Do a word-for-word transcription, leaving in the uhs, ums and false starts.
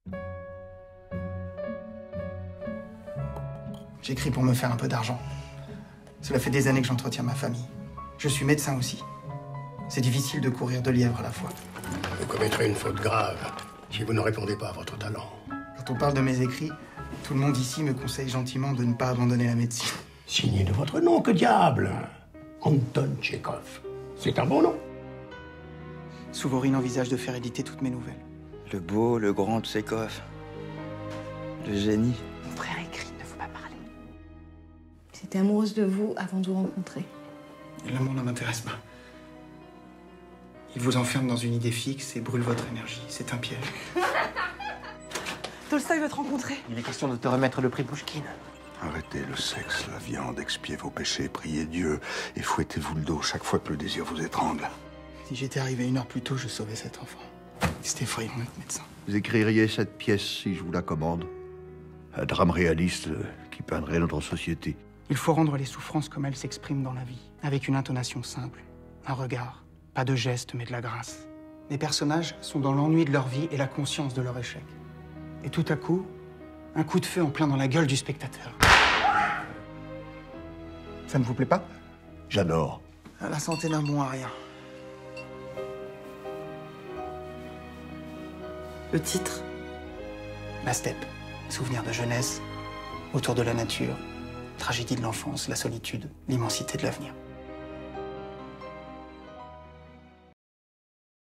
J'écris pour me faire un peu d'argent. Cela fait des années que j'entretiens ma famille. Je suis médecin aussi. C'est difficile de courir deux lièvres à la fois. Vous commettrez une faute grave si vous ne répondez pas à votre talent. Quand on parle de mes écrits, tout le monde ici me conseille gentiment de ne pas abandonner la médecine. Signé de votre nom, que diable! Anton Tchekhov. C'est un bon nom. Souvorine envisage de faire éditer toutes mes nouvelles. Le beau, le grand Tchekhov. Le génie. Mon frère écrit, il ne faut pas parler. J'étais amoureuse de vous avant de vous rencontrer. L'amour ne m'intéresse pas. Il vous enferme dans une idée fixe et brûle votre énergie. C'est un piège. Tolstoï veut te rencontrer. Il est question de te remettre le prix Pouchkine. Arrêtez le sexe, la viande, expiez vos péchés, priez Dieu et fouettez-vous le dos chaque fois que le désir vous étrangle. Si j'étais arrivé une heure plus tôt, je sauvais cet enfant. C'était effrayant d'être médecin. Vous écririez cette pièce si je vous la commande. Un drame réaliste qui peindrait notre société. Il faut rendre les souffrances comme elles s'expriment dans la vie, avec une intonation simple, un regard, pas de geste mais de la grâce. Les personnages sont dans l'ennui de leur vie et la conscience de leur échec. Et tout à coup, un coup de feu en plein dans la gueule du spectateur. Ça ne vous plaît pas? J'adore. La santé d'un bon à rien. Le titre? La steppe, souvenir de jeunesse, autour de la nature, tragédie de l'enfance, la solitude, l'immensité de l'avenir.